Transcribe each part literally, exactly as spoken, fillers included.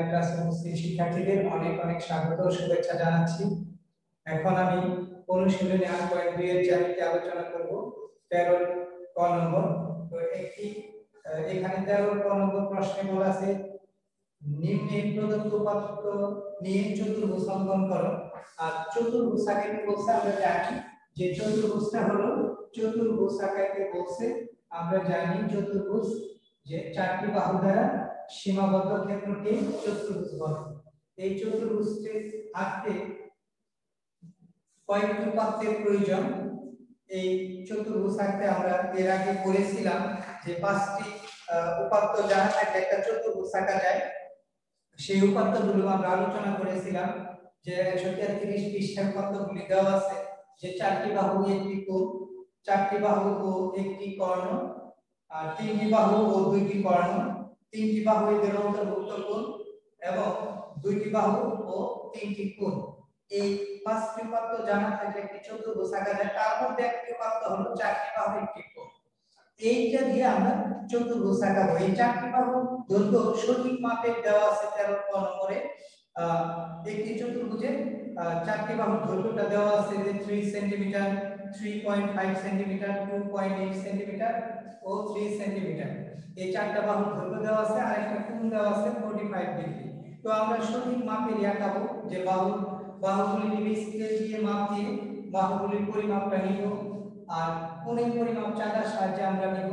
ক্লাসে উপস্থিত শিক্ষার্থীদের অনেক অনেক স্বাগত ও শুভেচ্ছা জানাচ্ছি। এখন আমি অনুশীলনী আট পয়েন্ট দুই এর জ্যামিতি আলোচনা করব। তেরো ক নম্বর। তো একটি এখানে তেরো ক নম্বর প্রশ্নে বলা আছে নিম্নে প্রদত্ত উপাত্ত নিয়ে চতুর্ভুজ অঙ্কন করো। আর চতুর্ভুজ আকারে বলছে আমরা জানি যে চতুর্ভুজটা হলো চতুর্ভুজ আকারে বলছে আমরা জানি চতুর্ভুজ যে চারটি বাহু দ্বারা সীমাবদ্ধ ক্ষেত্রকে চতুর্ভুজ বলে। এই চতুর্ভুজকে আঁকতে কয়েকটি উপাত্তের প্রয়োজন। এই চতুর্ভুজ আঁকতে আমরা এর আগে পড়েছিলাম যে পাঁচটি উপাত্ত জানা থাকলে একটা চতুর্ভুজ আঁকা যায়। সেই উপাত্তগুলো আমরা আলোচনা করেছিলাম যে একশো তেত্রিশ পৃষ্ঠার উপাত্তগুলি দেওয়া আছে যে চারটি বাহু একটি কোণ, চারটি বাহু ও একটি কর্ণ, আর তিনটি বাহু ও দুইটি কর্ণ, তিনটি বাহু এদের অন্তর্ভুক্ত কোণ এবং দুইটি বাহু ও তিনটি কোণ। এই পাঁচটি উপাত্ত জানা থাকলে একটি চতুর্ভুজ আঁকা যায়। তার মধ্যে একটি উপাত্ত হলো চারটি বাহু একটি কোণ। এইটা দিয়ে আমরা চতুর্ভুজ আঁকাবো। এই চারটি বাহু দৈর্ঘ্য সঠিক মাপের দেওয়া আছে তেরো ক নম্বরে। একটি চতুর্ভুজে চারটি বাহুর দৈর্ঘ্যটা দেওয়া আছে যে তিন সেন্টিমিটার, তিন পয়েন্ট পাঁচ সেন্টিমিটার, দুই পয়েন্ট আট সেন্টিমিটার ও তিন সেন্টিমিটার। এই চারটা বাহুর দৈর্ঘ্য দেওয়া আছে আর একটা কোণ দেওয়া আছে পঁয়তাল্লিশ ডিগ্রি। তো আমরা সঠিক মাপের আঁকাবো যে বাহু বাহুগুলি নিবে স্কেল দিয়ে মাপ দিয়ে বাহুগুলির পরিমাপটা নিব আর কোণের পরিমাপ চাঁদার সাহায্যে আমরা নিব।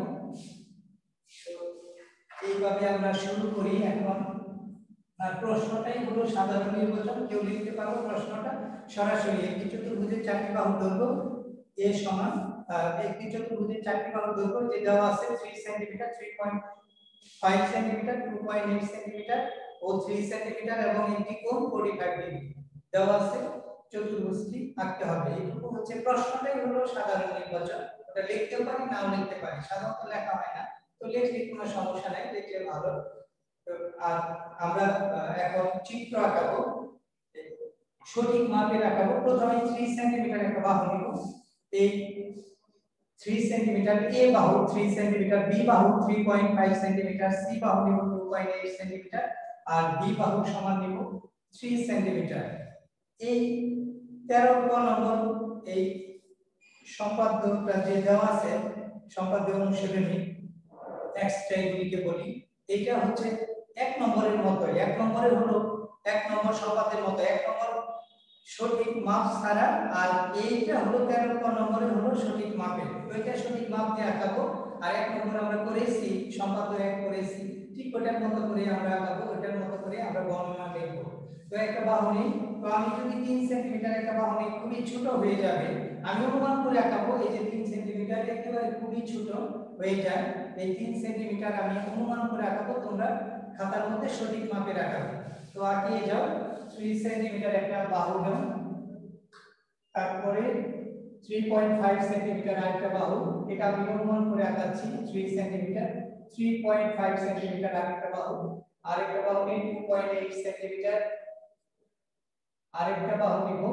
এইভাবে আমরা শুরু করি। এখন আর প্রশ্নটাই হলো সাধারণ নির্বাচন। কেউ লিখতে পারো প্রশ্নটা সরাসরি একটি চতুর্ভুজের চারটি বাহুর দৈর্ঘ্য এ সমান একটি চতুর্ভুজের চারটি বাহুর দৈর্ঘ্য যে দেওয়া আছে তিন সেন্টিমিটার, তিন পয়েন্ট পাঁচ সেন্টিমিটার, দুই পয়েন্ট আট সেন্টিমিটার ও তিন সেন্টিমিটার এবং একটি কোণ পঁয়তাল্লিশ ডিগ্রি দেওয়া আছে। চতুর্ভুজটি আঁকতে হবে। এইটুকু হচ্ছে প্রশ্নটাই হলো সাধারণ নির্বাচন। ওটা লিখতে পারি নাও লিখতে পারি, সাধারণত লেখা হয় না, তো লিখলে কোনো সমস্যা নাই, লিখলে ভালো। আর আমরা এখন চিত্র আঁকাবো, সঠিক মাপের আঁকাবো। প্রথমে তিন সেন্টিমিটার একটা বাহু নিব। এই তিন সেন্টিমিটার এ বাহু তিন সেন্টিমিটার, বি বাহু তিন পয়েন্ট পাঁচ সেন্টিমিটার, সি বাহু নিব দুই পয়েন্ট আট সেন্টিমিটার আর ডি বাহু সমান নিব তিন সেন্টিমিটার। এই তেরো ক নম্বর এই সম্পাদ্যটা যে দেওয়া আছে সম্পাদ্য অনুশীলনী এক্সট্রা এগুলিকে বলি, এটা হচ্ছে এক নম্বরের মতো। এক নম্বরে হলো এক নম্বর সম্পাদ্যের মতো এক নম্বর সঠিক মাপ ছাড়া, আর এইটা হলো তেরো ক নম্বরে হলো সঠিক মাপের। ওইটা সঠিক মাপ দিয়ে আঁকাবো। আর এক নম্বর আমরা করেছি সম্পাদ্য এক করেছি, ঠিক ওটার মতো করে আমরা আঁকাবো, ওটার মতো করে আমরা বর্ণনা লিখব। তো একটা বাহু নেই, তো আমি যদি তিন সেন্টিমিটার একটা বাহু নেই, খুবই ছোট হয়ে যাবে। আমি অনুমান করে আঁকাবো এই যে তিন সেন্টিমিটার একেবারে খুবই ছোট হয়ে যায়। এই তিন সেন্টিমিটার আমি অনুমান করে আঁকাবো, তোমরা খাতার মধ্যে সঠিক মাপে আঁকাবে। তো আঁকিয়ে যাও। তিন সেন্টিমিটার একটা বাহু নাও, তারপরে তিন পয়েন্ট পাঁচ সেন্টিমিটার আরেকটা বাহু, এটা আমি অনুমান করে আঁকাচ্ছি তিন সেন্টিমিটার। তিন পয়েন্ট পাঁচ সেন্টিমিটার আরেকটা বাহু, আরেকটা বাহু নেই দুই পয়েন্ট আট সেন্টিমিটার, আরেকটা বাহু নিব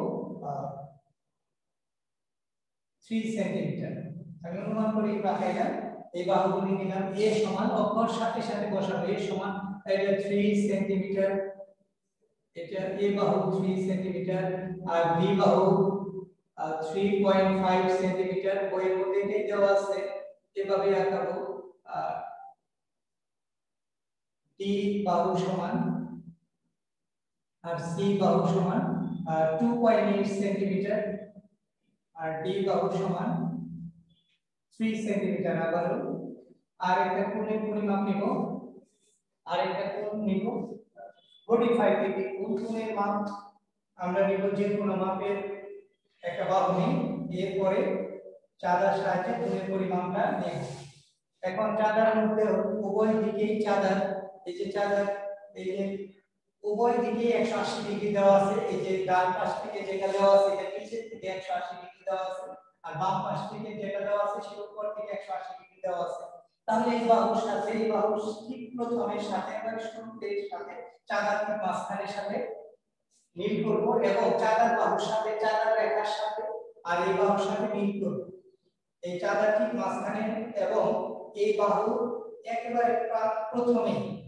তিন সেন্টিমিটার। আমি অনুমান করে আঁকাইলাম। এই বাহুগুলি নিলাম। এ সমান অক্ষর সাথে সাথে বসাবো। এ সমান এটা তিন সেন্টিমিটার, এটা এ বাহু তিন সেন্টিমিটার আর বি বাহু তিন পয়েন্ট পাঁচ সেন্টিমিটার। বইয়ের মধ্যে এটাই দেওয়া আছে, এভাবে আঁকাবো। আর ডি বাহু সমান আর সি বাহু সমান দুই পয়েন্ট আট সেন্টিমিটার আর ডি বাহু সমান তিন সেন্টিমিটার। আবারও আর একটা কোণের পরিমাপ নিব, আর একটা কোণ নিব পঁয়তাল্লিশ ডিগ্রি। কোণের মাপ আমরা নিব যে কোনো মাপের একটা বাহু নিই, এরপরে চাঁদার সাহায্যে কোণের পরিমাপটা নেব। এখন চাঁদার মধ্যে উভয় দিকেই চাঁদার, এই যে চাঁদার এই যে উভয় দিকে একশো আশি ডিগ্রি দেওয়া আছে। এই যে ডান পাশ থেকে যেটা দেওয়া আছে এটা নিচের থেকে একশো আশি ডিগ্রি দেওয়া আছে, আর বাম পাশ থেকে যেটা দেওয়া আছে সেটা উপর থেকে একশো আশি ডিগ্রি দেওয়া আছে। তাহলে এই বাহুর সাথে এই বাহুর ঠিক প্রথমের সাথে আমরা শুরুতের সাথে চাঁদার মাঝখানের সাথে মিল করব এবং চাঁদার বাহুর সাথে চাঁদার রেখার সাথে আর এই বাহুর সাথে মিল করব। এই চাঁদার ঠিক মাঝখানে এবং এই বাহু একেবারে প্রথমে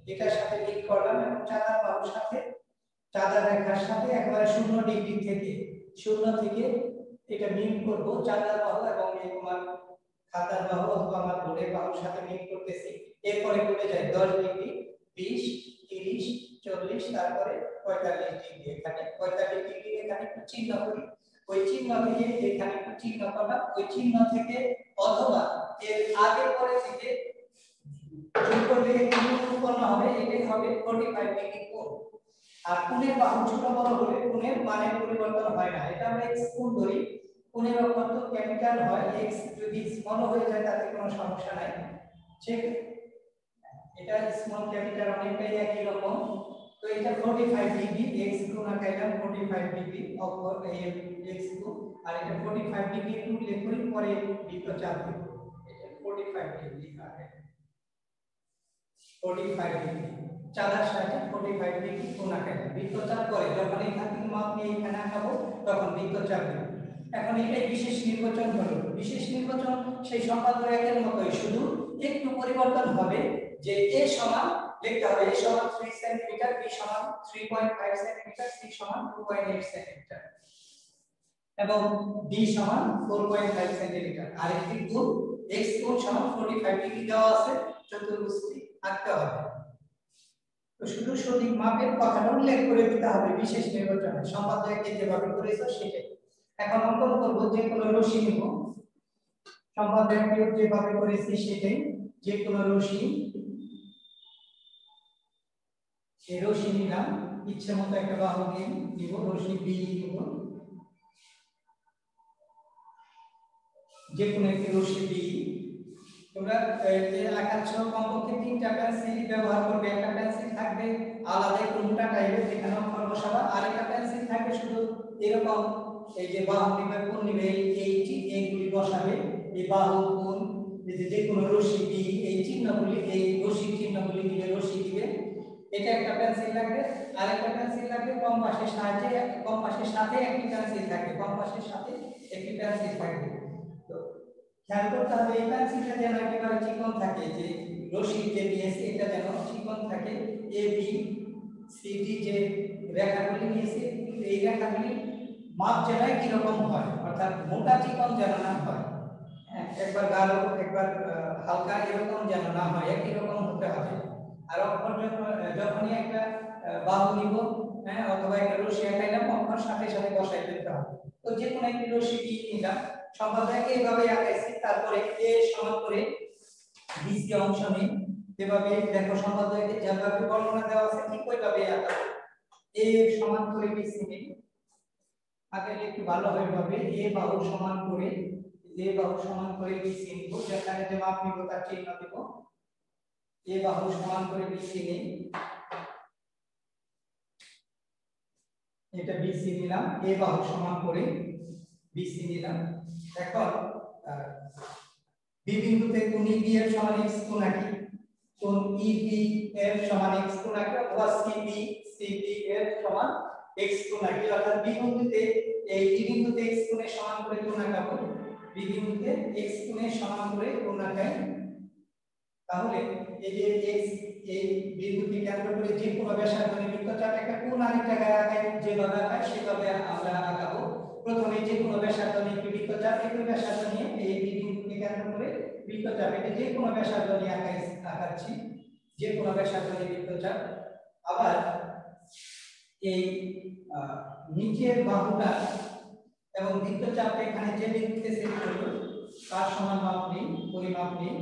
এটার সাথে লিঙ্ক করলাম এবং চাঁদার বাহুর সাথে চাঁদার রেখার সাথে একবারে শূন্য ডিগ্রি থেকে শূন্য থেকে এটা মিল করব চাঁদার বাহু এবং এই তোমার খাতার বাহু অথবা আমার বোর্ডের বাহুর সাথে মিল করতেছি। এরপরে চলে যায় দশ ডিগ্রি, বিশ, তিরিশ, চল্লিশ, তারপরে পঁয়তাল্লিশ ডিগ্রি। এখানে পঁয়তাল্লিশ ডিগ্রি এখানে একটু চিহ্ন করি, ওই চিহ্ন থেকে এখানে একটু চিহ্ন করলাম, ওই চিহ্ন থেকে অথবা এর আগে পরে থেকে যোগ করলে একটি কোণ উৎপন্ন হবে, এটাই হবে পঁয়তাল্লিশ ডিগ্রি কোণ। আর কোণের বাহু ছোট বড় হলে কোণের মানের পরিবর্তন হয় না। এটা আমরা x কোণ ধরি, কোণের অক্ষর ক্যাপিটাল হয়, x যদি স্মল হয়ে যায় তাতে কোনো সমস্যা নাই। ঠিক এটা স্মল ক্যাপিটাল অনেকটাই একই রকম। তো এটা পঁয়তাল্লিশ ডিগ্রি, x কোণ আঁকাইলাম পঁয়তাল্লিশ ডিগ্রি অক্ষর এই x কোণ, আর এটা পঁয়তাল্লিশ ডিগ্রি একটু উল্লেখ করি, পরে বৃত্তচাপ দেব। এটা পঁয়তাল্লিশ ডিগ্রি আঁকাই, পঁয়তাল্লিশ ডিগ্রি চাঁদার সাথে পঁয়তাল্লিশ ডিগ্রি কোণ আঁকাইলাম। বৃত্তচাপ করে যখন এখান থেকে মাপ নিয়ে এখানে আঁকাবো তখন বৃত্তচাপ দেব। এখন এটাই বিশেষ নির্বাচন হলো। বিশেষ নির্বাচন সেই সম্পাদ্য একের মতোই, শুধু একটু পরিবর্তন হবে যে a সমান লিখতে হবে a সমান তিন সেন্টিমিটার, b সমান তিন পয়েন্ট পাঁচ সেন্টিমিটার, c সমান দুই পয়েন্ট আট সেন্টিমিটার এবং d সমান চার পয়েন্ট পাঁচ সেন্টিমিটার। আর একটি কোণ x কোণ সমান পঁয়তাল্লিশ ডিগ্রি দেওয়া আছে, চতুর্ভুজটি আঁকতে হবে। তো শুধু সঠিক মাপের কথাটা উল্লেখ করে দিতে হবে বিশেষ নির্বাচনে, সম্পাদ্য একে যেভাবে করেছো সেটাই। এখন অঙ্কন করব, যে কোনো রশ্মি নিব, সম্পাদ্য একে যেভাবে করেছি সেটাই, যে কোনো রশ্মি এই রশ্মি নিলাম, ইচ্ছে মতো একটা বাহু নিয়ে নিব, রশ্মি বি নিব, যে কোনো একটি রশ্মি বি। তোমরা যে আঁকাচ্ছ কমপক্ষে তিনটা পেন্সিল ব্যবহার করবে, একটা পেন্সিল থাকবে আলাদা একটু মোটা টাইপের যেখানে অক্ষর বসাবা, আর একটা পেন্সিল থাকবে শুধু এরকম এই যে বাহু নিবে, কোণ নিবে, এই এইগুলি বসাবে, এই বাহু কোণ এই যে যে কোনো রশ্মি বি, এই চিহ্নগুলি এই রশ্মি চিহ্নগুলি দিবে, রশ্মি দিবে। এটা একটা পেন্সিল লাগবে, আর একটা পেন্সিল লাগবে কম্পাসের সাহায্যে, কম্পাসের সাথে একটি পেন্সিল থাকবে, কম্পাসের সাথে একটি পেন্সিল থাকবে। তো খেয়াল করতে হবে এই পেন্সিলটা যেন একেবারে চিকন থাকে, যে রশ্মি যে নিয়েছি এটা যেন চিকন থাকে। এ বি সি ডি যে রেখাগুলি নিয়েছি এই রেখাগুলি মাপ যেন একই রকম হয়, অর্থাৎ মোটা চিকন যেন না হয়, হ্যাঁ একবার গাঢ় একবার হালকা এরকম যেন না হয়, একই রকম হতে হবে। আর অক্ষর যখনই একটা বাহু নিব, হ্যাঁ অথবা একটা রশ্মি আঁকাইলাম, অক্ষর সাথে সাথে বসাই দিতে হবে। তো যে কোনো একটি রশ্মি দিয়ে নিলাম, সম্পাদকে এইভাবে আঁকাইছি। তারপরে এ সমান করে বিসি অংশ নেই, যেভাবে দেখো সম্পাদকে যেভাবে বর্ণনা দেওয়া আছে ঠিক ওইভাবে আঁকাবো। এ সমান করে বিসি নেই, আঁকাইলে একটু ভালো হবে। এ বাহু সমান করে এ বাহু সমান করে বিসি নিব, যেখানে যে মাপ নিব তার চিহ্ন দেব। এ বাহু সমান করে বিসি নেই, এটা বিসি নিলাম, এ বাহু সমান করে বিসি নিলাম। এখন বি বিন্দুতে কোণ ইবি এর সমান x কোণ আঁকি, কোণ ইবি এর সমান x কোণ আঁকি, অথবা সিবি সিবি এর সমান x কোণ আঁকি। অর্থাৎ বি বিন্দুতে এই বি বিন্দুতে x কোণের সমান করে কোণ আঁকাবো, বি বিন্দুতে x কোণের সমান করে কোণ আঁকাই। তাহলে এই যে x এই বিন্দুকে কেন্দ্র করে যে কোনো ব্যাসার্ধ নিয়ে বৃত্তচাপ একটা কোণ আরেক জায়গায় আঁকাই, যেভাবে আঁকাই সেভাবে আমরা আঁকাবো। প্রথমে যে কোনো ব্যাসার্ধ নিয়ে বৃত্তচাপ, একই ব্যাসার্ধ নিয়ে এই বিন্দুকে কেন্দ্র করে বৃত্তচাপ, এটা যে কোনো ব্যাসার্ধ নিয়ে আঁকাই আঁকাচ্ছি, যে কোনো ব্যাসার্ধ নিয়ে বৃত্তচাপ। আবার এই নিচের বাহুটা এবং বৃত্তচাপ এখানে যে বিন্দুতে সেট করব তার সমান মাপ নিই, পরিমাপ নিই।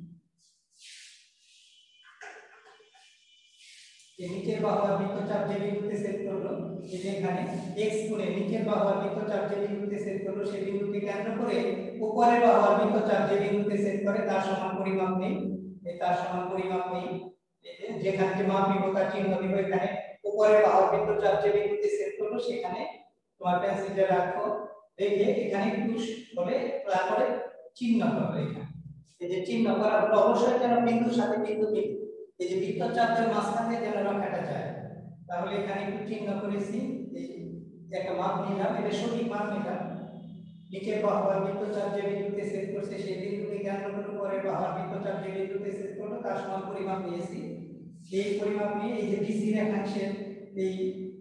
নিচের বাহু আর বৃত্তচাপ যে বিন্দুতে সেট করলো, এই যে এখানে x কোণে নিচের বাহু আর বৃত্তচাপ যে বিন্দুতে সেট করলো সেই বিন্দুকে কেন্দ্র করে উপরের বাহু আর বৃত্তচাপ যে বিন্দুতে সেট করে তার সমান পরিমাপ নেই, এই তার সমান পরিমাপ নেই। এই যে যেখানে যে মাপ নিব তার চিহ্ন দিব, এখানে উপরের বাহু আর বৃত্তচাপ যে বিন্দুতে সেট করলো সেখানে তোমার পেন্সিলটা রাখো, রেখে এখানে পুশ করে তারপরে চিহ্ন করবে। এখানে এই যে চিহ্ন করা হলো, অবশ্যই যেন বিন্দুর সাথে বিন্দু মিলে, এই যে বৃত্তচাপের মাঝখানে যেন রেখাটা যায়। তাহলে এখানে একটু চিহ্ন করেছি, এই যে একটা মাপ নিলাম, এটা সঠিক মাপ নিলাম। নিচের বাহু আর বৃত্তচাপ যে বিন্দুতে সেট করছে সেই বিন্দুকে কেন্দ্র করে পরের বাহু আর বৃত্তচাপ যে বিন্দুতে সেট করলো তার সমান পরিমাপ নিয়েছি। এই পরিমাপ নিয়ে এই যে বিসি রেখাংশের এই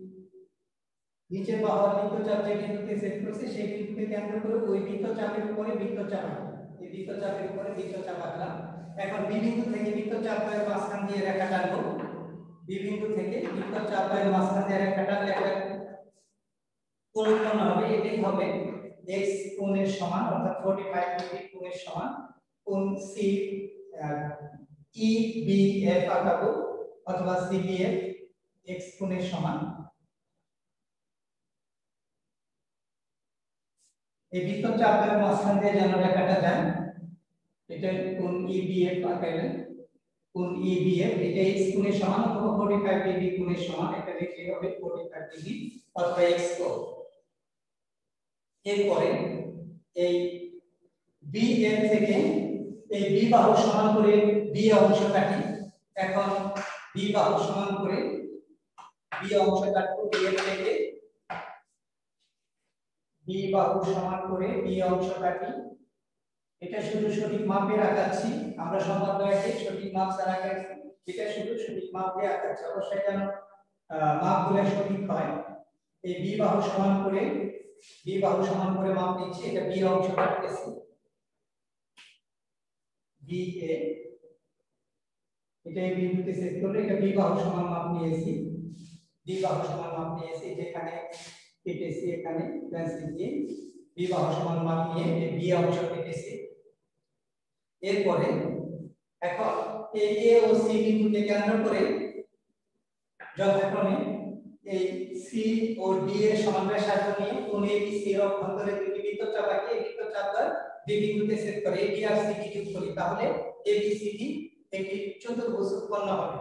নিচের বাহুর বৃত্তচাপ যে বিন্দুতে সেট করছে সেই বিন্দুকে কেন্দ্র করে ওই বৃত্তচাপের উপরে বৃত্তচাপ আঁকলাম। এই বৃত্তচাপের উপরে বৃত্তচাপ আঁকলাম। এখন বি বিন্দু থেকে বৃত্তচাপের মাঝখান দিয়ে রেখা টানবো। বি বিন্দু থেকে বৃত্তচাপের মাঝখান দিয়ে রেখা টানলে একটা কোণ উৎপন্ন হবে। এটাই হবে x কোণের সমান, অর্থাৎ পঁয়তাল্লিশ ডিগ্রি কোণের সমান কোণ সি ই বি এফ আঁকাবো, অথবা সি বি এফ x কোণের সমান। এই বৃত্তচাপের মাঝখান দিয়ে যেন রেখাটা যায়, এটা কোণ ই বি এফ আঁকাইলেন। কোণ ই বি এফ এটা x কোণের সমান অথবা পঁয়তাল্লিশ ডিগ্রি কোণের সমান, এটা লিখলে হবে পঁয়তাল্লিশ ডিগ্রি অথবা x কোণ। এরপরে এই বি এর থেকে এই বি বাহু সমান করে বি অংশ কাটি। এখন বি বাহু সমান করে বি অংশ কাটবো। বি এর থেকে বি বাহু সমান করে বি অংশ কাটি। এটা শুধু সঠিক মাপে আঁকাচ্ছি, আমরা সম্পাদকে সঠিক মাপ ছাড়া আঁকাচ্ছি। এটা শুধু সঠিক মাপ দিয়ে আঁকাচ্ছি, অবশ্যই যেন মাপগুলো সঠিক হয়। এই বি বাহু সমান করে বি বাহু সমান করে মাপ নিচ্ছি। এটা বি অংশ কাটতেছি। বি এ এটা এই বিন্দুতে সেট করলে এটা বি বাহু সমান মাপ নিয়েছি। বি বাহু সমান মাপ নিয়েছি, যেখানে কেটেছি এখানে পেন্সিল দিয়ে বি বাহু সমান মাপ নিয়ে এই বি অংশ কেটেছি। এরপরে এখন এই এ ও সি বিন্দুকে কেন্দ্র করে যথাক্রমে এই সি ও ডি এর সমান ব্যাসার্ধ নিয়ে কোণ এ বি সি এর অভ্যন্তরে দুটি বৃত্তচাপ আঁকি। এই বৃত্তচাপটা দুই বিন্দুতে ছেদ করে এ বি আর সি ডি যোগ করি, তাহলে এ বি সি ডি একটি চতুর্ভুজ উৎপন্ন হবে।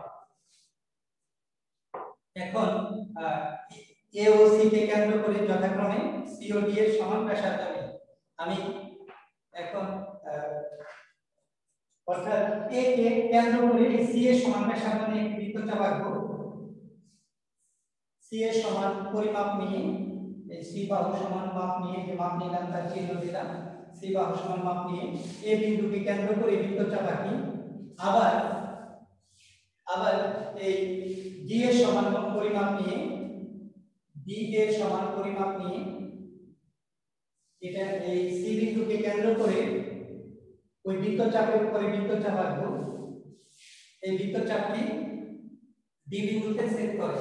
এখন এ ও সি কে কেন্দ্র করে যথাক্রমে সি ও ডি এর সমান ব্যাসার্ধ নিই। আমি এখন অর্থাৎ এ কে কেন্দ্র করে সি এর সমান ব্যাসার্ধ নিয়ে একটি বৃত্তচাপ আঁকবো। সি এর সমান পরিমাপ নিয়ে এই সি বাহু সমান মাপ নিয়ে যে মাপ নিলাম তার চিহ্ন দিলাম। সি বাহু সমান মাপ নিয়ে এ বিন্দুকে কেন্দ্র করে বৃত্তচাপ আঁকি। আবার আবার এই ডি এর সমান পরিমাপ নিয়ে ডি এর সমান পরিমাপ নিয়ে এটা এই সি বিন্দুকে কেন্দ্র করে ওই বৃত্তচাপের উপরে বৃত্তচাপ আঁকবো। এই বৃত্তচাপটি ডি বিন্দুতে ছেদ করে।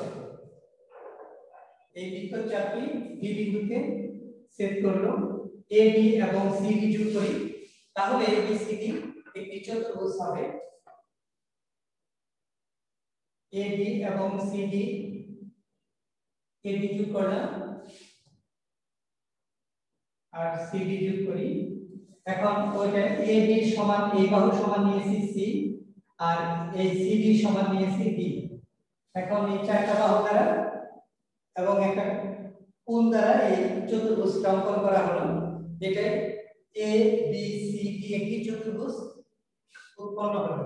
এই বৃত্তচাপটি ডি বিন্দুতে ছেদ করলো। এ বি এবং সি ডি যোগ করি, তাহলে এ বি সি ডি একটি চতুর্ভুজ হবে। এ বি এবং সি ডি এ বি যোগ করলাম আর সি ডি যোগ করি। এখন ওইটা এ বি সমান এই বাহু সমান নিয়েছি সি, আর এই সি ডি সমান নিয়েছি ডি। এখন এই চারটা বাহু দ্বারা এবং একটা কোণ দ্বারা এই চতুর্ভুজটা অঙ্কন করা হলো। এটা এ বি সি ডি একটি চতুর্ভুজ উৎপন্ন হলো।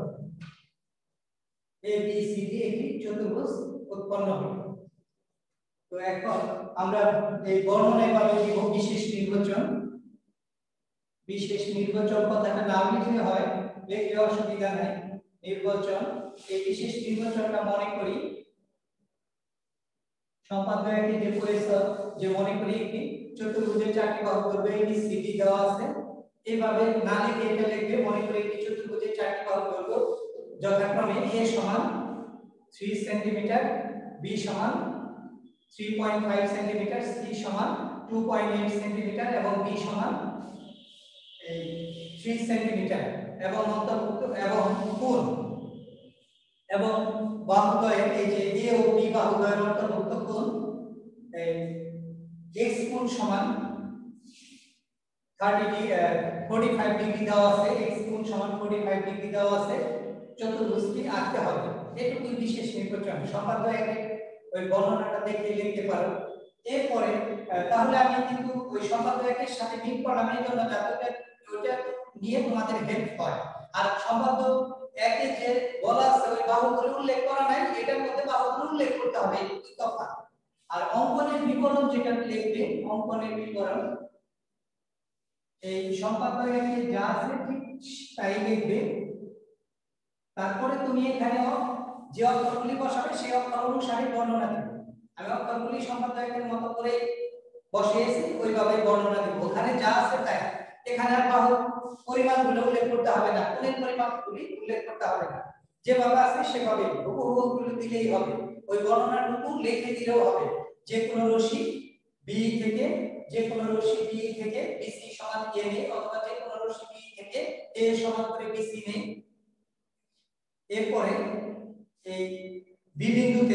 এ বি সি ডি একটি চতুর্ভুজ উৎপন্ন হলো। তো এখন আমরা এই বর্ণনায় পাবো কি বিশেষ নির্বাচন। বিশেষ নির্বাচন কথাটা নাম লিখলে হয়, লিখলে অসুবিধা নাই। নির্বাচন, এই বিশেষ নির্বাচনটা মনে করি সম্পাদকে যে পড়েছে, যে মনে করি একটি চতুর্ভুজের চারটি বাহু দৈর্ঘ্য এ বি সি ডি দেওয়া আছে। এইভাবে না লিখে এটা লিখবে, মনে করি একটি চতুর্ভুজের চারটি বাহু দৈর্ঘ্য যথাক্রমে এ সমান তিন সেন্টিমিটার, বি সমান তিন পয়েন্ট পাঁচ সেন্টিমিটার, সি সমান দুই পয়েন্ট আট সেন্টিমিটার এবং ডি সমান এই তিন সেন্টিমিটার এবং অন্তর্ভুক্ত এবং কোণ এবং বাহুদ্বয়ের এই যে এ ও বি বাহুদ্বয়ের অন্তর্ভুক্ত কোণ এই x কোণ সমান পঁয়তাল্লিশ ডিগ্রি দেওয়া আছে। x কোণ সমান পঁয়তাল্লিশ ডিগ্রি দেওয়া আছে। চতুর্ভুজটি আঁকতে হবে। এটুকুই বিশেষ নির্বাচন। সম্পাদকে ওই বর্ণনাটা দেখে লিখতে পারো। এরপরে তাহলে আমি কিন্তু ওই সম্পাদকের সাথে মিল করলাম, এই জন্য যাতে ওইটা নিয়ে তোমাদের হেল্প হয়। আর সম্পাদ্য একে যে বলা আছে ওই বাহুগুলো উল্লেখ করা নাই, এটার মধ্যে বাহুগুলো উল্লেখ করতে হবে, এই তফাৎ। আর অঙ্কনের বিবরণ যেটা লিখবে, অঙ্কনের বিবরণ এই সম্পাদকে যা আছে ঠিক তাই লিখবে। তারপরে তুমি এখানে যে অক্ষরগুলি বসাবে সেই অক্ষর অনুসারে বর্ণনা দিব। আমি অক্ষরগুলি সম্পাদকের মতো করে বসিয়েছি, ওইভাবে বর্ণনা দিব। ওখানে যা আছে তাই। এখানে আর বাহুর পরিমাণগুলো উল্লেখ করতে হবে না, কোণের পরিমাপগুলি উল্লেখ করতে হবে না, যেভাবে আছে সেভাবে হুবহুগুলো দিলেই হবে। ওই বর্ণনাটুকু লিখে দিলেও হবে। যে কোনো রশ্মি বি থেকে যে কোনো রশ্মি বি থেকে বিসি সমান এ নেই, অথবা যে কোনো রশ্মি বি থেকে এ সমান করে বিসি নেই। এরপরে এই বি বিন্দুতে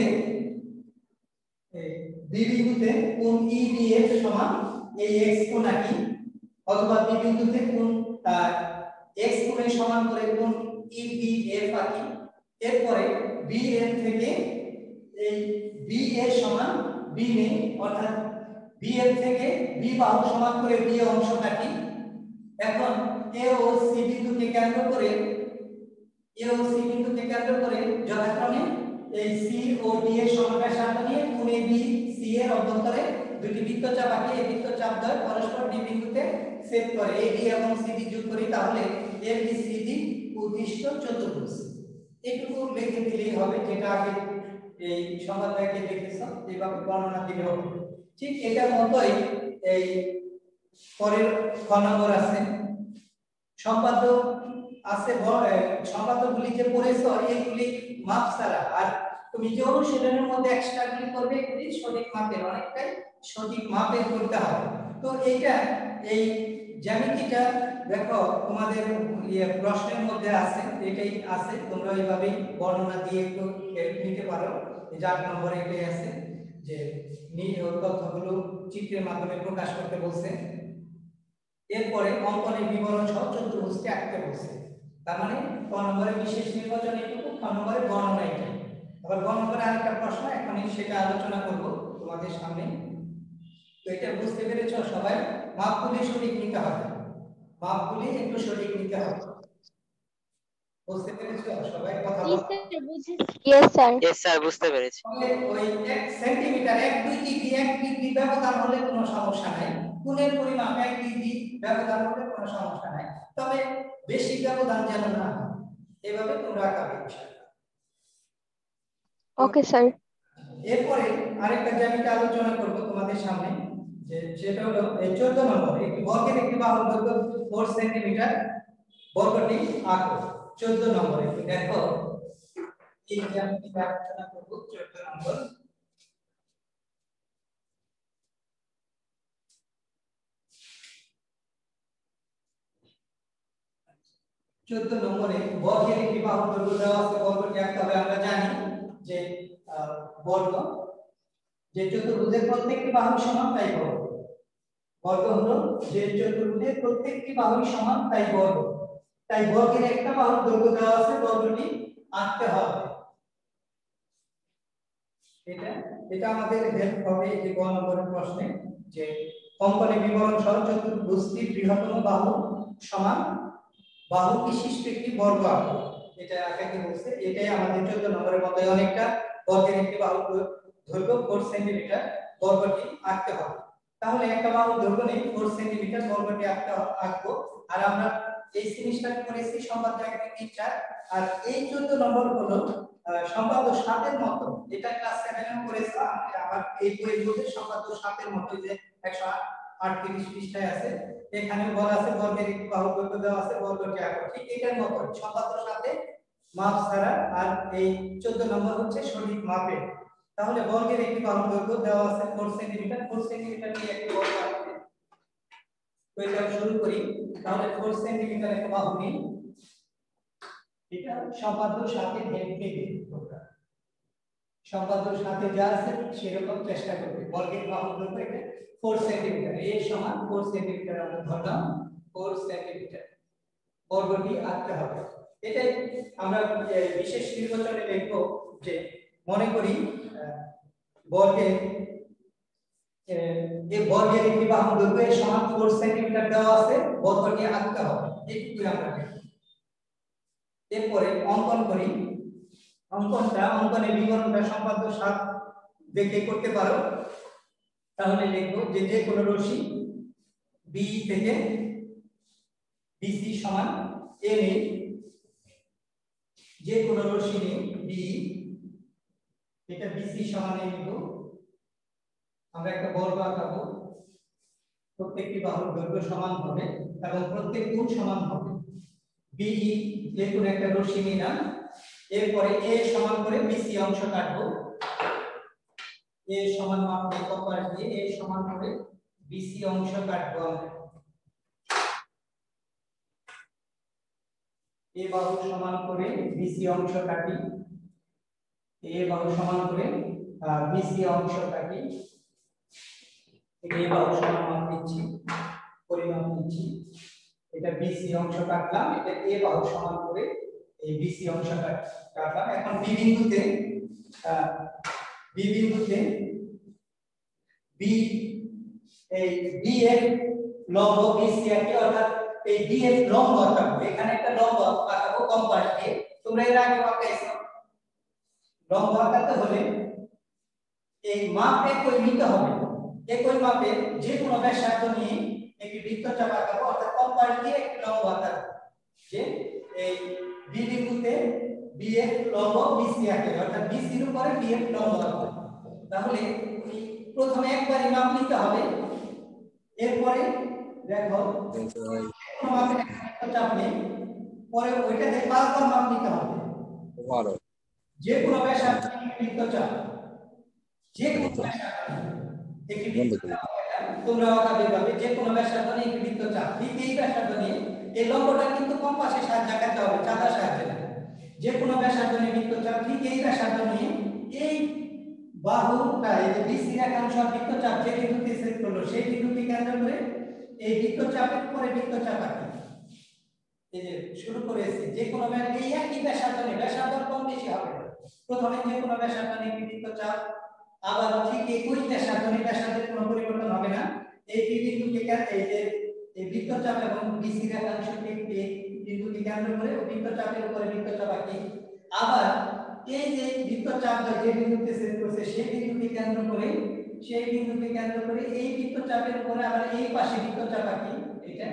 বি বিন্দুতে কোণ ই বি এফ সমান এই x কোণ আঁকি, অথবা বি বিন্দুতে কোণ x কোণের সমান করে কোণ ই বি এফ আঁকি। এরপরে বি এন থেকে এই বি এ সমান বি নেই, অর্থাৎ বি এন থেকে বি বাহু সমান করে বি অংশ কাটি। এখন এ ও সি বিন্দুকে কেন্দ্র করে এ ও সি বিন্দুকে কেন্দ্র করে যথাক্রমে এই সি ও ডি এর সমব্যাসার্ধ নিয়ে কোণ এ বি সি এর অভ্যন্তরে দুটি বৃত্তচাপ আঁকি। এই বৃত্তচাপ দ্বয় পরস্পর ডি বিন্দুতে ছেদ করে এ বি এবং সি ডি যোগ করি, তাহলে এ বি সি ডি উদ্দিষ্ট চতুর্ভুজ। এইটুকু লিখে দিলেই হবে, যেটা আগে এই সমবায়কে লিখেছ এইভাবে বর্ণনা দিলে হবে। ঠিক এটার মতোই এই পরের খ নম্বর আছে সম্পাদ্য আছে। সম্পাদ্যগুলি যে পড়েছো এইগুলি মাপ ছাড়া, আর তুমি যে অনুশীলনের মধ্যে এক্সট্রা গুলি করবে এগুলি সঠিক মাপের, অনেকটাই সঠিক মাপের করতে হবে। তো এইটা এই জ্যামিতিটা দেখো তোমাদের ইয়ে প্রশ্নের মধ্যে আছে, এটাই আছে, তোমরা এইভাবেই বর্ণনা দিয়ে একটু নিতে পারো। এই আট নম্বরে এটাই আছে যে তথ্যগুলো চিত্রের মাধ্যমে প্রকাশ করতে বলছে। এরপরে অঙ্কনের বিবরণ সহ চতুর্ভুজকে আঁকতে বলছে। তার মানে ক নম্বরে বিশেষ নির্বাচন এইটুকু, খ নম্বরে বর্ণনা এটা। আবার গ নম্বরে আরেকটা প্রশ্ন, এখন সেটা আলোচনা করব তোমাদের সামনে। তো এটা বুঝতে পেরেছো সবাই? মাপগুলি সঠিক নিতে হবে, মাপগুলি একটু সঠিক নিতে হবে। বুঝতে পেরেছো সবাই? কথা বলো। Yes sir. ইয়েস স্যার, বুঝতে পেরেছি। ওই এক সেন্টিমিটার এক দুই ডিগ্রি এক ডিগ্রি ব্যবধান হলে কোনো সমস্যা নাই, কোণের পরিমাপ এক ডিগ্রি ব্যবধান হলে কোনো সমস্যা নাই, তবে বেশি ব্যবধান যেন না হয়, এভাবে তোমরা আঁকাবে ইনশাআল্লাহ। Okay sir. এরপরে আরেকটা জ্যামিতি আলোচনা করব তোমাদের সামনে, যে সেটা হলো এই চৌদ্দ নম্বর। একটি বর্গের একটি বাহুর দৈর্ঘ্য চার সেন্টিমিটার, বর্গটি আঁকো। চৌদ্দ নম্বরে একটু দেখো এই জ্যামিতি আলোচনা করব। চৌদ্দ নম্বর চৌদ্দ নম্বরে বর্গের একটি বাহুর দৈর্ঘ্য দেওয়া আছে, বর্গটি আঁকতে হবে। আমরা জানি যে বর্গ যে চতুর্ভুজের প্রত্যেকটি বাহু সমান তাই বর্গ। বর্গ হলো যে চতুর্ভুজের প্রত্যেকটি বাহু সমান তাই বর্গ। তাই বর্গের একটা বাহুর দৈর্ঘ্য দেওয়া আছে, বর্গটি আঁকতে হবে। এটা এটা আমাদের হেল্প হবে এই যে গ নম্বরের প্রশ্নে, যে অঙ্কনের বিবরণ সহ চতুর্ভুজটির বৃহত্তম বাহু সমান বাহু বিশিষ্ট একটি বর্গ আঁকো। এটা আঁকাতে বলছে, এটাই আমাদের চৌদ্দ নম্বরের মধ্যে অনেকটা। বর্গের একটি বাহু দৈর্ঘ্য চার সেন্টিমিটার, বর্গটি আঁকতে হবে। তাহলে একটা বাহু দৈর্ঘ্য নেই চার সেন্টিমিটার, বর্গটি আঁকতে আঁকবো। আর আমরা এই জিনিসটা করেছি সম্পাদ্য এক দুই তিন চার, আর এই চৌদ্দ নম্বর হলো সম্পাদ্য সাত এর মতো। এটা ক্লাস সাত এ করেছে, আবার এই বইয়ের মধ্যে সম্পাদ্য সাত এর মতো যে একশো আটত্রিশ পৃষ্ঠায় আছে, এখানে বলা আছে বর্গের একটি বাহু দৈর্ঘ্য দেওয়া আছে, বর্গটি আঁকো। ঠিক এটার মতো সম্পাদ্য সাথে মাপ ছাড়া, আর এই চৌদ্দ নম্বর হচ্ছে সঠিক মাপের। তাহলে বর্গের একটি বাহু দৈর্ঘ্য দেওয়া আছে চার সেন্টিমিটার, চার সেন্টিমিটার নিয়ে একটি বর্গ আঁকতে। তো এটা শুরু করি। তাহলে চার সেন্টিমিটার একটা বাহু নিই, এটা সম্পাদ্য সাথে হেল্প নেবে তোমরা। সম্পাদ্য সাথে যা আছে সেরকম চেষ্টা করবে। বর্গের বাহু দৈর্ঘ্য এটা চার সেন্টিমিটার, এর সমান চার সেন্টিমিটার আমরা ধরলাম, চার সেন্টিমিটার। বর্গটি আঁকতে হবে। এটাই আমরা বিশেষ নির্বাচনে দেখব যে মনে করি বর্গের এই বর্গের একটি বাহু দৈর্ঘ্য এর সমান চার সেন্টিমিটার দেওয়া আছে, বর্গটি আঁকতে হবে। এইটুকু আমরা দেখব। এরপরে অঙ্কন করি। অঙ্কনটা অঙ্কনের বিবরণটা সম্পাদ্য সাত দেখে করতে পারো। তাহলে লিখবো যে যে কোনো রশ্মি বি থেকে বিসি সমান এ নেই, যে কোনো রশ্মি নেই বি এটা বিসি সমান এই নিব, আমরা একটা বর্গ আঁকাবো, প্রত্যেকটি বাহুর দৈর্ঘ্য সমান হবে এবং প্রত্যেক কোণ সমান হবে। বিই যে কোনো একটা রশ্মি নিলাম, এরপরে এ সমান করে বিসি অংশ কাটবো, এ সমান মাপ দিয়ে কপার দিয়ে এ সমান করে বিসি অংশ কাটবো আমরা। এ বাহু সমান করে বিসি অংশ কাটি, এ বাহু সমান করে বিসি অংশ কাটি, এ বাহু সমান মাপ দিচ্ছি, পরিমাপ নিচ্ছি, এটা বিসি অংশ কাটলাম, এটা এ বাহু সমান করে এই বিসি অংশ কাটলাম। এখন বি বিন্দুতে বি বিন্দুতে বি এই ডি এর লম্ব বিসি এর অর্থাৎ এই ডি এর লম্ব আঁকাবো, এখানে একটা লম্ব আঁকাবো কম্পাস দিয়ে। তোমরা এর আগে আঁকাইছো, লম্ব আঁকাতে হলে এই মাপ একই নিতে হবে, একই মাপে যে কোনো ব্যাসার্ধ নিয়ে একটি বৃত্তচাপ আঁকাবো, অর্থাৎ কম্পাস দিয়ে একটি লম্ব আঁকাবো, যে এই বি বিন্দুতে বি এর লম্ব বিসি আঁকে, অর্থাৎ বিসি এর উপরে বি এর লম্ব আঁকবো। তাহলে প্রথমে একবারই মাপ নিতে হবে, এরপরে দেখো কোন মাপের একটা চাপ নেই, পরে ওইটাতে পাঁচবার মাপ নিতে হবে। যে কোনো ব্যাসার্ধ বৃত্তচাপ, যে কোনো ব্যাসার্ধ একটি বৃত্তচাপ, তোমরা আঁকাবে ভাবে যে কোনো ব্যাসার্ধ নিয়ে একটি বৃত্তচাপ, ঠিক এই ব্যাসার্ধ নিয়ে এই লম্বটা কিন্তু কম্পাসের সাহায্যে আঁকাতে হবে, চাঁদার সাহায্যে না। যে কোনো ব্যাসার্ধ নিয়ে বৃত্তচাপ, ঠিক এই ব্যাসার্ধ নিয়ে এই বাহুটা এই যে বিসি একাংশ বৃত্তচাপ যে বিন্দুতে ছেদ করলো সেই বিন্দুকে কেন্দ্র করে এই বৃত্তচাপের উপরে বৃত্তচাপ আঁকি। এই যে শুরু করেছি, যে কোনো এই একই ব্যাসার্ধ নিয়ে, ব্যাসার্ধ কম বেশি হবে না, প্রথমে যে কোনো ব্যাসার্ধ নিয়ে বৃত্তচাপ, আবার ঠিক একই ব্যাসার্ধ নিয়ে, ব্যাসার্ধের কোনো পরিবর্তন হবে না, এই বিন্দুকে এই যে এই বৃত্তচাপ এবং বিসি একাংশকে এই বিন্দুকে কেন্দ্র করে বৃত্তচাপের উপরে বৃত্তচাপ আঁকি। আবার এই যে বৃত্তচাপ যে বিন্দুতে ছেদ করছে সেই বিন্দুকে কেন্দ্র করে সেই বিন্দুকে কেন্দ্র করে এই বৃত্তচাপের উপরে আবার এই পাশে বৃত্তচাপ আঁকি। এটা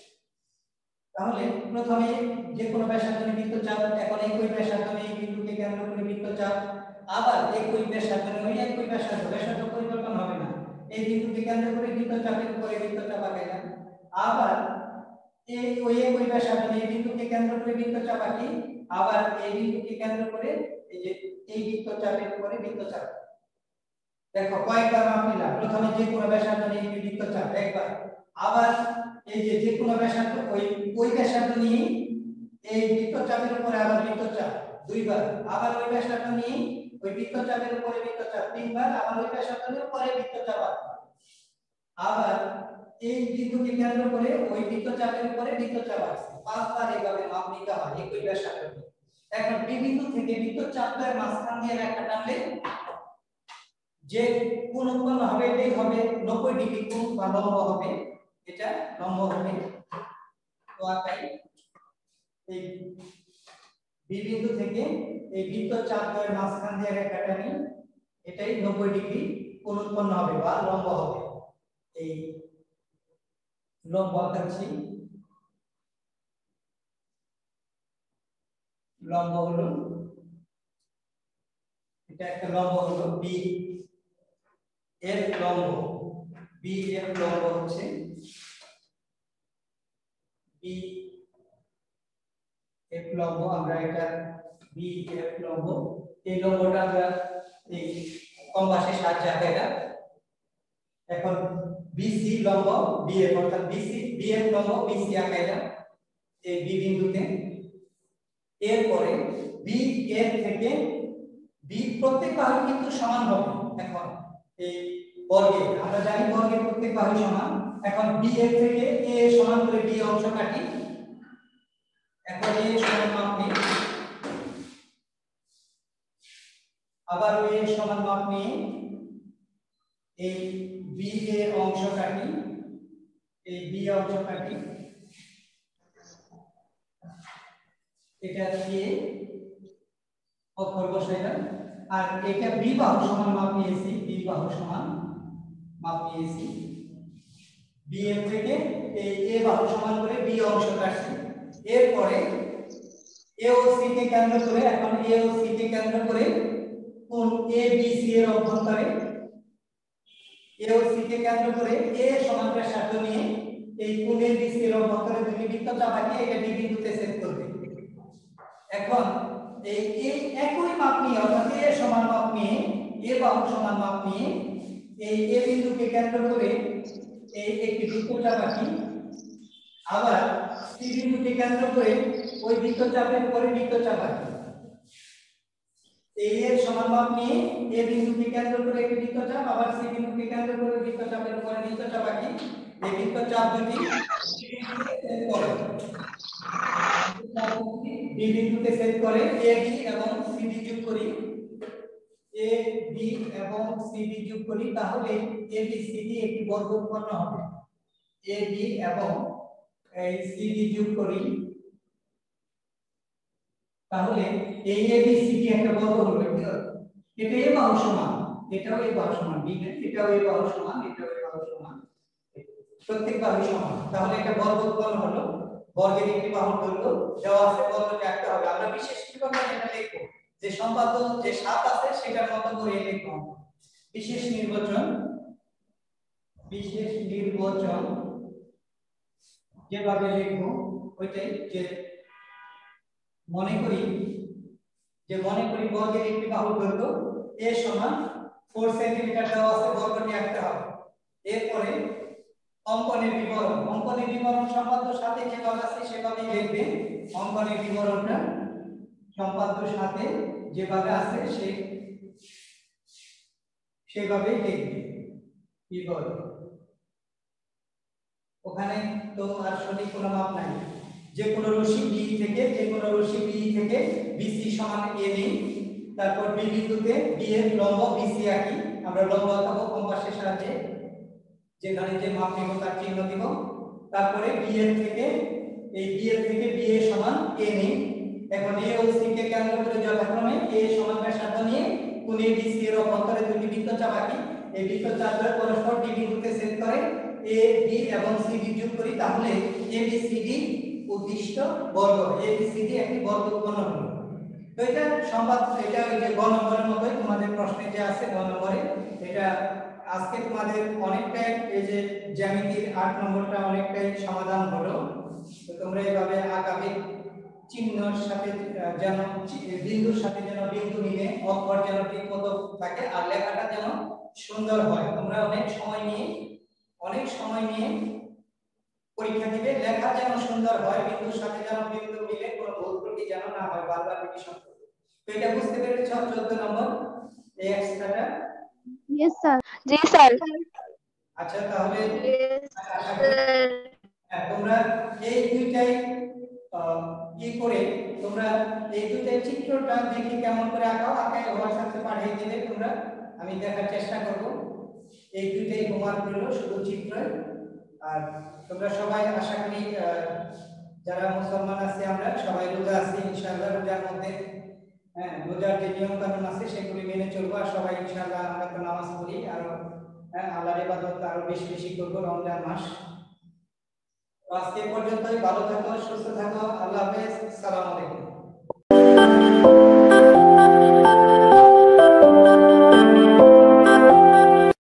তাহলে প্রথমে যে কোনো ব্যাসার্ধ নিয়ে বৃত্তচাপ, এখন একই ব্যাসার্ধ নিয়ে এই বিন্দুকে কেন্দ্র করে বৃত্তচাপ, আবার একই ব্যাসার্ধ নিয়ে একই ব্যাসার্ধ, ব্যাসার্ধ পরিবর্তন হবে না, এই বিন্দুকে কেন্দ্র করে বৃত্তচাপের উপরে বৃত্তচাপ আঁকাইলাম। আবার এই ওই একই ব্যাসার্ধ নিয়ে এই বিন্দুকে কেন্দ্র করে বৃত্তচাপ আঁকি, আবার এই বিন্দুকে কেন্দ্র করে এই যে এই বৃত্তচাপের উপরে বৃত্তচাপ। দেখো কয়েকবার মাপ নিলাম, প্রথমে যে কোনো ব্যাসার্ধ নিয়ে একটি বৃত্তচাপ একবার, আবার এই যে যে কোনো ব্যাসার্ধ ওই ওই ব্যাসার্ধ নিয়ে এই বৃত্তচাপের উপরে আবার বৃত্তচাপ দুইবার, আবার ওই ব্যাসার্ধ নিয়ে ওই বৃত্তচাপের উপরে বৃত্তচাপ তিনবার, আবার ওই ব্যাসার্ধের উপরে বৃত্তচাপ, আবার এই বিন্দুকে কেন্দ্র করে ওই বৃত্তচাপের উপরে বৃত্তচাপ আছে, পাঁচবার এইভাবে মাপ নিতে হয় একই ব্যাসার্ধ। এখন বি বিন্দু থেকে বৃত্তচাপের মাঝখান দিয়ে রেখা টানলে যে কোণ উৎপন্ন হবে এটাই হবে নব্বই ডিগ্রি কোণ বা লম্ব হবে, এটা লম্ব হবে। তো আকাই এই বি বিন্দু থেকে এই বৃত্তচাপের মাঝখান দিয়ে রেখা টানি, এটাই নব্বই ডিগ্রি কোণ উৎপন্ন হবে বা লম্ব হবে। এই লম্ব আঁকাচ্ছি, লম্ব হলো এটা একটা লম্ব হলো বি এর লম্ব, বি এর লম্ব হচ্ছে বি এর লম্ব, আমরা এটা বি এর লম্ব, এই লম্বটা আমরা এই কম্পাসের সাহায্যে আঁকাইলাম। এখন বিসি লম্ব বি এর, অর্থাৎ বিসি বি এর লম্ব বিসি আঁকাইলাম এই বি বিন্দুতে। এরপরে বি এর থেকে বি প্রত্যেক বাহু কিন্তু সমান হবে। এখন এই বর্গে আমরা জানি বর্গের প্রত্যেক বাহু সমান, এখন বি এর থেকে এ সমান করে বি অংশ কাটি। এখন এ সমান মাপ নিই, আবার এ সমান মাপ নিয়ে এই বি এর অংশ কাটি, এই বি অংশ কাটি, এটা দিয়ে অক্ষর বসাইলাম। আর এটা বি বাহু সমান মাপ নিয়েছি, বি বাহু সমান মাপ নিয়েছি, বি এর থেকে এই এ বাহু সমান করে বি অংশ কাটছি। এরপরে এ ও সি কে কেন্দ্র করে, এখন এ ও সি কে কেন্দ্র করে কোণ এ বি সি এর অভ্যন্তরে এ ও সি কে কেন্দ্র করে এ সমান ব্যাসার্ধ নিয়ে এই কোণ এ বি সি এর অভ্যন্তরে দুটি বৃত্ত চাপাকে এটা ডি বিন্দুতে ছেদ করবে। এখন এই এই একই মাপ নিয়ে অর্থাৎ এ সমান মাপ নিয়ে এ বাহু সমান মাপ নিয়ে এই এ বিন্দুকে কেন্দ্র করে এই একটি বৃত্ত চাপাকি আবার সি বিন্দুকে কেন্দ্র করে ওই বৃত্ত চাপের উপরে বৃত্ত চাপাকি এই এর সমান মাপ নিয়ে এ বিন্দুকে কেন্দ্র করে একটি বৃত্ত চাপ আবার সি বিন্দুকে কেন্দ্র করে বৃত্ত চাপের উপরে বৃত্ত চাপাকি এই বৃত্ত চাপ দুটি বি বিন্দুতে ছেদ করে এ বি এবং সি বি যোগ করি এ বি এবং সি বি যোগ করি তাহলে এ বি সি ডি একটি বর্গ উৎপন্ন হবে। এ বি এবং এই সি ডি যোগ করি তাহলে এই এ বি সি ডি একটা বর্গ হলো। এটা এ বাহু সমান, এটাও এ বাহু সমান, বি এটাও এ বাহু সমান, এটাও এ বাহু সমান, প্রত্যেক বাহু সমান। তাহলে একটা বর্গ উৎপন্ন হলো। বর্গের একটি বাহুর দৈর্ঘ্য দেওয়া আছে, বর্গটা একটা হবে। আমরা বিশেষ কিভাবে এটা লিখব, যে সম্পাদ্য যে সাত আছে সেটার মতো করে লিখব। বিশেষ নির্বাচন বিশেষ নির্বাচন যেভাবে লিখব ওইটাই, যে মনে করি যে মনে করি বর্গের একটি বাহুর দৈর্ঘ্য a সমান চার সেন্টিমিটার দেওয়া আছে, বর্গটি একটা হবে। এরপরে অঙ্কনের বিবরণ, অঙ্কনের বিবরণ সম্পাদ্য সাথে যেভাবে আছে সেভাবেই লিখবে। অঙ্কনের বিবরণটা সম্পাদ্য সাথে যেভাবে আছে সেই সেভাবেই লিখবে বিবরণ। ওখানে তো আর সঠিক কোনো মাপ নাই, যে কোনো রশ্মি বি থেকে যে কোনো রশ্মি বি থেকে বিসি সমান এ নিই, তারপর বি বিন্দুতে বি এর লম্ব বিসি আঁকি। আমরা লম্ব আঁকাবো কম্পাসের সাহায্যে, যেখানে যে মাপ নিব তার চিহ্ন দিব। তারপরে বি এর থেকে এই বি এর থেকে বি এ সমান এ নিই। এখন এ ও সি কে কেন্দ্র করে যথাক্রমে এ সমান ব্যাসার্ধ নিয়ে কোণ এ বি সি এর অভ্যন্তরে দুটি বৃত্ত চাপ আঁকি। এই বৃত্ত চাপের পরস্পর ডি বিন্দুতে ছেদ করে এ বি এবং সি বি যোগ করি, তাহলে এ বি সি ডি উদ্দিষ্ট বর্গ, এ বি সি ডি একটি বর্গ উৎপন্ন হলো। তো এটা সংবাদ, এটা ওই যে গ নম্বরের মতোই তোমাদের প্রশ্নে যে আছে গ নম্বরে, এটা আজকে তোমাদের অনেকটাই এই যে জ্যামিতির আট নম্বরটা অনেকটাই সমাধান হলো। তো তোমরা এইভাবে আগামী চিহ্নের সাথে যেন বিন্দুর সাথে যেন বিন্দু নিয়ে অক্ষর যেন ঠিক মতো থাকে আর লেখাটা যেন সুন্দর হয়। তোমরা অনেক সময় নিয়ে অনেক সময় নিয়ে পরীক্ষা দিবে, লেখা যেন সুন্দর হয়, বিন্দুর সাথে যেন বিন্দু মিলে কোনো ভুল ত্রুটি যেন না হয়, বারবার রিভিশন করবে। তো এটা বুঝতে পেরেছ চৌদ্দ নম্বর এই এক্সট্রাটা? Yes sir. জি স্যার। আচ্ছা তাহলে আশা করি তোমরা এই দুইটাই কি করে তোমরা এই দুইটাই চিত্রটা দেখি কেমন করে আঁকাও, আঁকায় হোয়াটসঅ্যাপে পাঠিয়ে দিলে তোমরা, আমি দেখার চেষ্টা করব। এই দুইটাই হোমওয়ার্ক হলো, শুধু চিত্র। আর তোমরা সবাই আশা করি যারা মুসলমান আছে আমরা সবাই রোজা আছি ইনশাআল্লাহ, রোজার মধ্যে হ্যাঁ রোজার যে নিয়ম কানুন আছে সেগুলি মেনে চলবো। আর সবাই ইনশাআল্লাহ আমরা তো নামাজ পড়ি, আর হ্যাঁ আল্লাহর ইবাদত আরো বেশি বেশি করবো রমজান মাস। আজকে পর্যন্তই, ভালো থাকো, সুস্থ থাকো, আল্লাহ হাফেজ, আসসালামু আলাইকুম।